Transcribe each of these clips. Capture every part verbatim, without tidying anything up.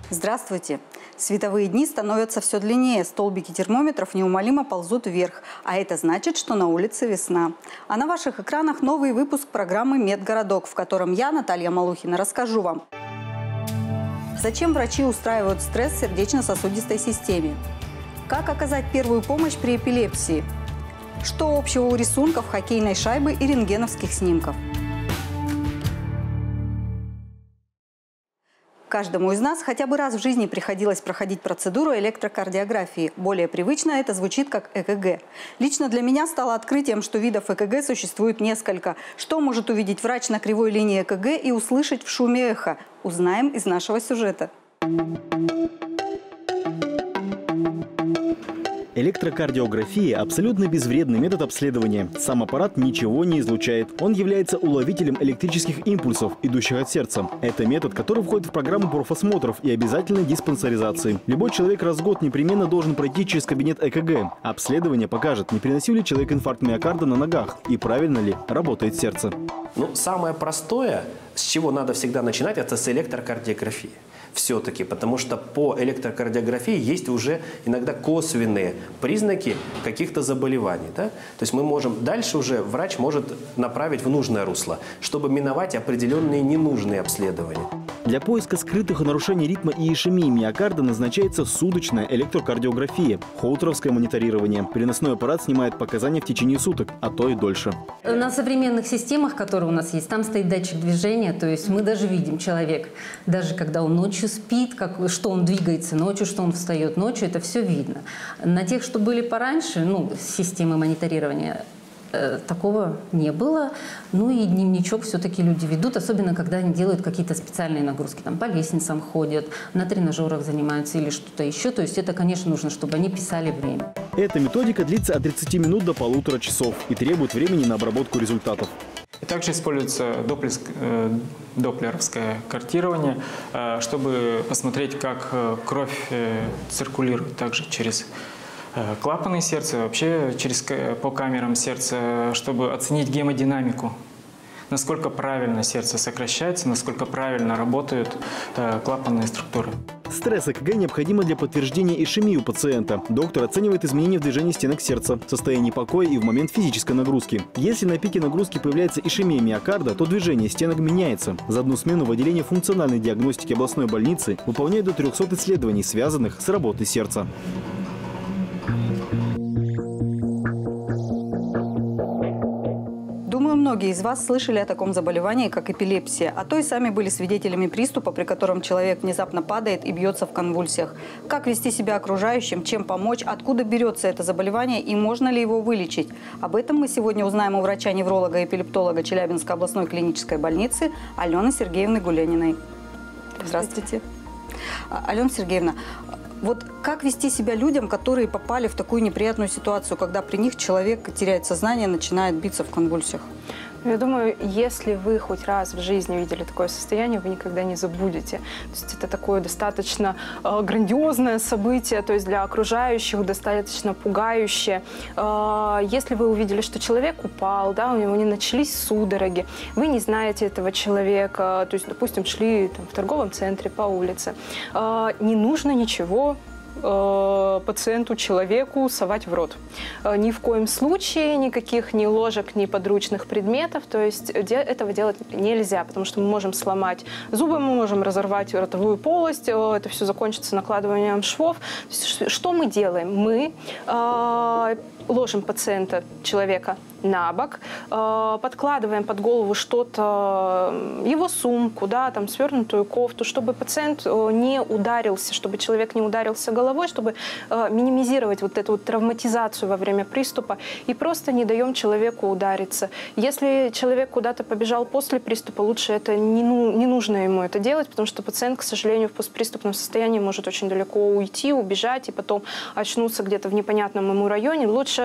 Здравствуйте! Световые дни становятся все длиннее, столбики термометров неумолимо ползут вверх, а это значит, что на улице весна. А на ваших экранах новый выпуск программы «Медгородок», в котором я, Наталья Малухина, расскажу вам, зачем врачи устраивают стресс в сердечно-сосудистой системе, как оказать первую помощь при эпилепсии, что общего у рисунков, хоккейной шайбы и рентгеновских снимков. Каждому из нас хотя бы раз в жизни приходилось проходить процедуру электрокардиографии. Более привычно это звучит как ЭКГ. Лично для меня стало открытием, что видов ЭКГ существует несколько. Что может увидеть врач на кривой линии ЭКГ и услышать в шуме эхо? Узнаем из нашего сюжета. Электрокардиография – абсолютно безвредный метод обследования. Сам аппарат ничего не излучает. Он является уловителем электрических импульсов, идущих от сердца. Это метод, который входит в программу профосмотров и обязательной диспансеризации. Любой человек раз в год непременно должен пройти через кабинет ЭКГ. Обследование покажет, не переносил ли человек инфаркт миокарда на ногах и правильно ли работает сердце. Ну, самое простое, с чего надо всегда начинать, это с электрокардиографии. Все-таки, потому что по электрокардиографии есть уже иногда косвенные признаки каких-то заболеваний. Да? То есть мы можем, дальше уже врач может направить в нужное русло, чтобы миновать определенные ненужные обследования. Для поиска скрытых нарушений ритма и ишемии миокарда назначается суточная электрокардиография, холтеровское мониторирование. Переносной аппарат снимает показания в течение суток, а то и дольше. На современных системах, которые у нас есть, там стоит датчик движения, то есть мы даже видим человека, даже когда он ночью спит, как, что он двигается ночью, что он встает ночью, это все видно. На тех, что были пораньше, ну, системы мониторирования, э, такого не было. Ну и дневничок все-таки люди ведут, особенно когда они делают какие-то специальные нагрузки, там по лестницам ходят, на тренажерах занимаются или что-то еще. То есть это, конечно, нужно, чтобы они писали время. Эта методика длится от тридцати минут до полутора часов и требует времени на обработку результатов. И также используется доплеровское картирование, чтобы посмотреть, как кровь циркулирует также через клапаны сердца, вообще через, по камерам сердца, чтобы оценить гемодинамику, насколько правильно сердце сокращается, насколько правильно работают клапанные структуры. Стресс ЭКГ необходимо для подтверждения ишемии у пациента. Доктор оценивает изменения в движении стенок сердца, состоянии покоя и в момент физической нагрузки. Если на пике нагрузки появляется ишемия миокарда, то движение стенок меняется. За одну смену в отделении функциональной диагностики областной больницы выполняют до трёхсот исследований, связанных с работой сердца. Думаю, многие из вас слышали о таком заболевании, как эпилепсия, а то и сами были свидетелями приступа, при котором человек внезапно падает и бьется в конвульсиях. Как вести себя окружающим, чем помочь, откуда берется это заболевание и можно ли его вылечить? Об этом мы сегодня узнаем у врача-невролога и эпилептолога Челябинской областной клинической больницы Алены Сергеевны Гуляниной. Здравствуйте. Алена Сергеевна, вот как вести себя людям, которые попали в такую неприятную ситуацию, когда при них человек теряет сознание, начинает биться в конвульсиях? Я думаю, если вы хоть раз в жизни видели такое состояние, вы никогда не забудете. То есть это такое достаточно э, грандиозное событие, то есть для окружающих достаточно пугающее. Э, если вы увидели, что человек упал, да, у него не начались судороги, вы не знаете этого человека, то есть, допустим, шли там, в торговом центре по улице, э, не нужно ничего пациенту, человеку совать в рот. Ни в коем случае никаких ни ложек, ни подручных предметов, то есть этого делать нельзя, потому что мы можем сломать зубы, мы можем разорвать ротовую полость, это все закончится накладыванием швов. Что мы делаем? Мы э, ложим пациента, человека, на бок, э, подкладываем под голову что-то, его сумку, да, там свернутую кофту, чтобы пациент э, не ударился, чтобы человек не ударился головой, чтобы э, минимизировать вот эту вот травматизацию во время приступа, и просто не даем человеку удариться. Если человек куда-то побежал после приступа, лучше это не, ну, не нужно ему это делать, потому что пациент, к сожалению, в постприступном состоянии может очень далеко уйти, убежать и потом очнуться где-то в непонятном ему районе. Лучше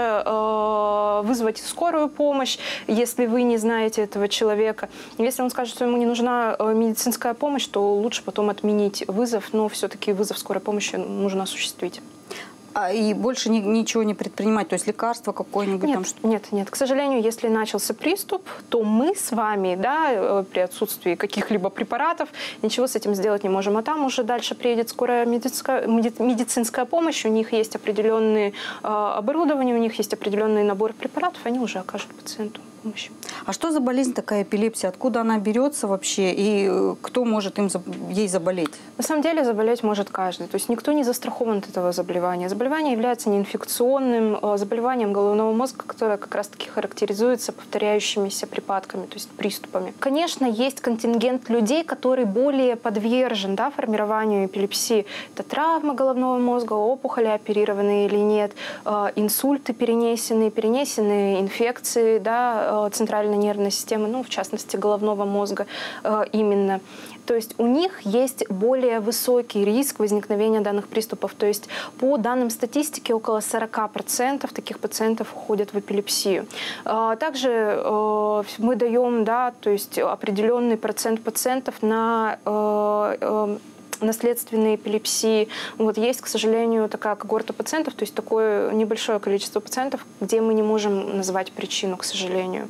э, вызвать скорую скорую помощь, если вы не знаете этого человека. Если он скажет, что ему не нужна медицинская помощь, то лучше потом отменить вызов, но все-таки вызов скорой помощи нужно осуществить. А и больше ни, ничего не предпринимать? То есть лекарство какое-нибудь? Нет, там, что... нет, нет. К сожалению, если начался приступ, то мы с вами, да, при отсутствии каких-либо препаратов, ничего с этим сделать не можем. А там уже дальше приедет скорая медицинская, медицинская помощь, у них есть определенные э, оборудование, у них есть определенный набор препаратов, они уже окажут пациенту помощь. А что за болезнь такая эпилепсия? Откуда она берется вообще? И кто может им, ей заболеть? На самом деле заболеть может каждый. То есть никто не застрахован от этого заболевания. Заболевание является неинфекционным заболеванием головного мозга, которое как раз-таки характеризуется повторяющимися припадками, то есть приступами. Конечно, есть контингент людей, который более подвержен, да, формированию эпилепсии. Это травмы головного мозга, опухоли оперированные или нет, инсульты перенесенные, перенесенные инфекции, да, центральной нервной системы, ну, в частности, головного мозга именно. То есть у них есть более высокий риск возникновения данных приступов. То есть по данным статистики около сорока процентов таких пациентов уходят в эпилепсию. Также мы даем, да, то есть определенный процент пациентов на наследственной эпилепсии. Вот есть, к сожалению, такая когорта пациентов, то есть такое небольшое количество пациентов, где мы не можем назвать причину, к сожалению.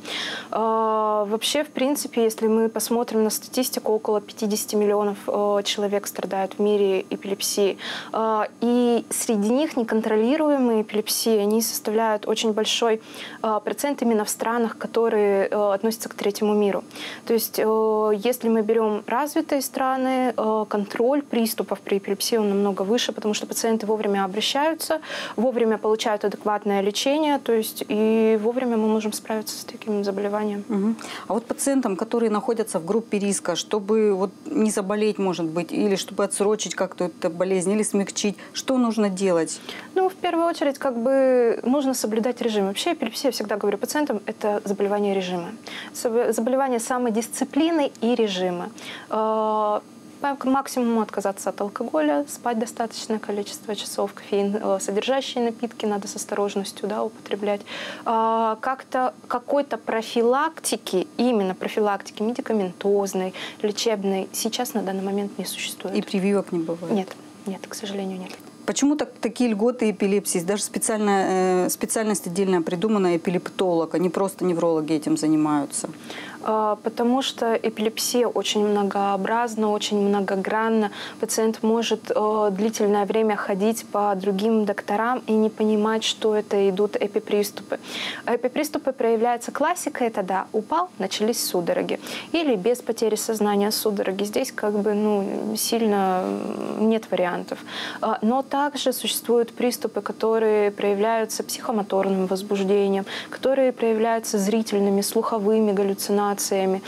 А, вообще, в принципе, если мы посмотрим на статистику, около пятидесяти миллионов а, человек страдают в мире эпилепсией. А, и среди них неконтролируемые эпилепсии, они составляют очень большой а, процент именно в странах, которые а, относятся к третьему миру. То есть, а, если мы берем развитые страны, а, контроль приступов при эпилепсии он намного выше, потому что пациенты вовремя обращаются, вовремя получают адекватное лечение, то есть и вовремя мы можем справиться с таким заболеванием. Угу. А вот пациентам, которые находятся в группе риска, чтобы вот не заболеть, может быть, или чтобы отсрочить как-то эту болезнь, или смягчить, что нужно делать? Ну, в первую очередь, как бы нужно соблюдать режим. Вообще эпилепсия, я всегда говорю пациентам, это заболевание режима. Заболевание самодисциплины и режима. По максимуму отказаться от алкоголя, спать достаточное количество часов, кофеин содержащие напитки надо с осторожностью, да, употреблять. А, как-то какой-то профилактики, именно профилактики медикаментозной, лечебной сейчас на данный момент не существует. И прививок не бывает? Нет, нет, к сожалению, нет. Почему так, такие льготы эпилепсии? Даже специальная, э, специальность отдельная придумана, эпилептолог, они просто неврологи этим занимаются. Потому что эпилепсия очень многообразна, очень многогранна. Пациент может э, длительное время ходить по другим докторам и не понимать, что это идут эпиприступы. Эпиприступы проявляются классика, это да, упал, начались судороги. Или без потери сознания судороги. Здесь как бы ну, сильно нет вариантов. Но также существуют приступы, которые проявляются психомоторным возбуждением, которые проявляются зрительными, слуховыми галлюцинациями.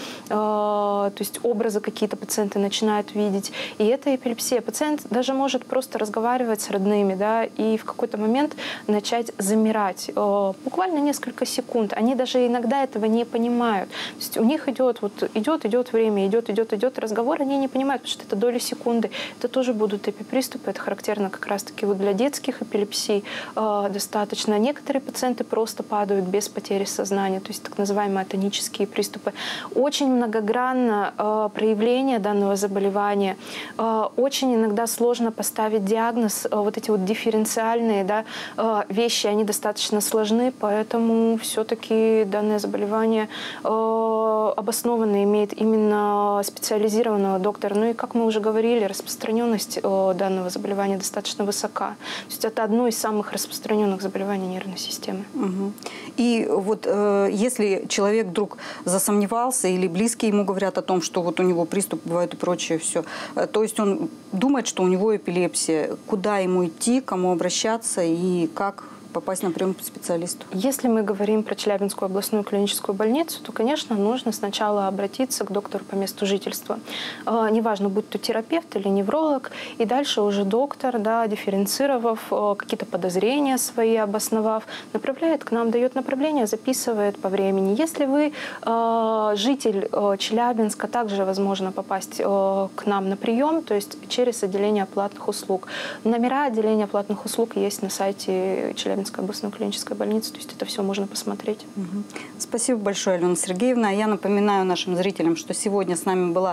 То есть образы какие-то пациенты начинают видеть. И это эпилепсия. Пациент даже может просто разговаривать с родными, да, и в какой-то момент начать замирать. Буквально несколько секунд. Они даже иногда этого не понимают. То есть у них идет, вот, идет, идет время, идет, идет, идет разговор, они не понимают, потому что это доли секунды. Это тоже будут эпиприступы. Это характерно как раз-таки вот для детских эпилепсий достаточно. Некоторые пациенты просто падают без потери сознания, то есть так называемые атонические приступы. Очень многогранно э, проявление данного заболевания. Э, очень иногда сложно поставить диагноз. Э, вот эти вот дифференциальные, да, э, вещи, они достаточно сложны, поэтому все-таки данное заболевание э, обоснованно имеет именно специализированного доктора. Ну и, как мы уже говорили, распространенность э, данного заболевания достаточно высока. То есть это одно из самых распространенных заболеваний нервной системы. Угу. И вот э, если человек вдруг засомневается, или близкие ему говорят о том, что вот у него приступ бывает и прочее все. То есть он думает, что у него эпилепсия. Куда ему идти, кому обращаться и как попасть на прием к специалисту? Если мы говорим про Челябинскую областную клиническую больницу, то, конечно, нужно сначала обратиться к доктору по месту жительства. Э, неважно, будь то терапевт или невролог, и дальше уже доктор, да, дифференцировав, э, какие-то подозрения свои обосновав, направляет к нам, дает направление, записывает по времени. Если вы э, житель э, Челябинска, также возможно попасть э, к нам на прием, то есть через отделение платных услуг. Номера отделения платных услуг есть на сайте Челябинска областной клинической больницы, то есть это все можно посмотреть. Угу. Спасибо большое, Алена Сергеевна. Я напоминаю нашим зрителям, что сегодня с нами была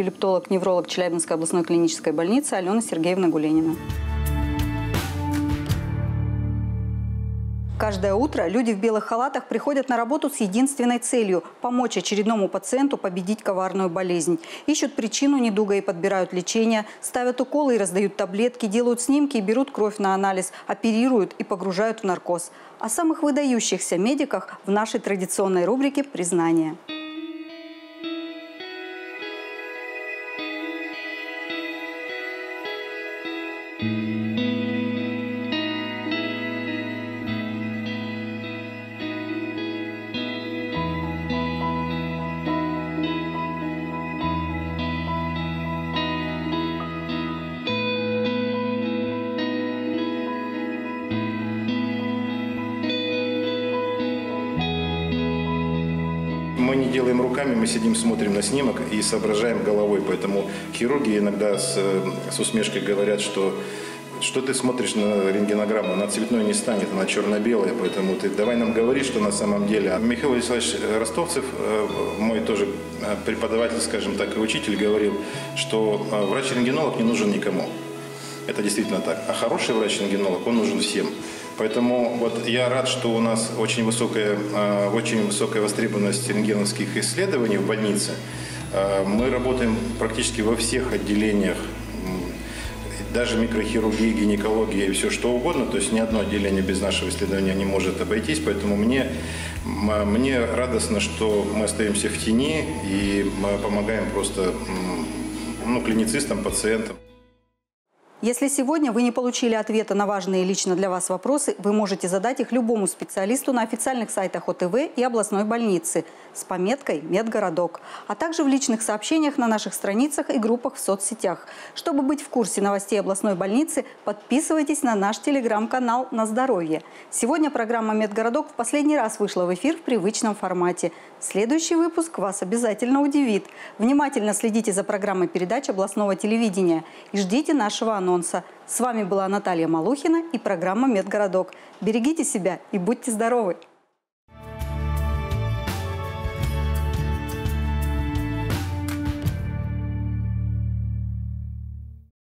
врач-эпилептолог-невролог Челябинской областной клинической больницы Алена Сергеевна Гуленина. Каждое утро люди в белых халатах приходят на работу с единственной целью – помочь очередному пациенту победить коварную болезнь. Ищут причину недуга и подбирают лечение, ставят уколы и раздают таблетки, делают снимки и берут кровь на анализ, оперируют и погружают в наркоз. О самых выдающихся медиках в нашей традиционной рубрике «Признание». Мы не делаем руками, мы сидим, смотрим на снимок и соображаем головой. Поэтому хирурги иногда с, с усмешкой говорят, что что ты смотришь на рентгенограмму, она цветной не станет, она черно-белая, поэтому ты давай нам говори, что на самом деле. Михаил Вячеславович Ростовцев, мой тоже преподаватель, скажем так, и учитель, говорил, что врач-рентгенолог не нужен никому. Это действительно так. А хороший врач-рентгенолог, он нужен всем. Поэтому вот я рад, что у нас очень высокая, очень высокая востребованность рентгеновских исследований в больнице. Мы работаем практически во всех отделениях, даже микрохирургии, гинекологии и все что угодно. То есть ни одно отделение без нашего исследования не может обойтись. Поэтому мне, мне радостно, что мы остаемся в тени и мы помогаем просто ну, клиницистам, пациентам. Если сегодня вы не получили ответа на важные лично для вас вопросы, вы можете задать их любому специалисту на официальных сайтах О Тэ Вэ и областной больницы с пометкой «Медгородок», а также в личных сообщениях на наших страницах и группах в соцсетях. Чтобы быть в курсе новостей областной больницы, подписывайтесь на наш телеграм-канал «На здоровье». Сегодня программа «Медгородок» в последний раз вышла в эфир в привычном формате. Следующий выпуск вас обязательно удивит. Внимательно следите за программой передач областного телевидения и ждите нашего анонса. С вами была Наталья Малухина и программа «Медгородок». Берегите себя и будьте здоровы!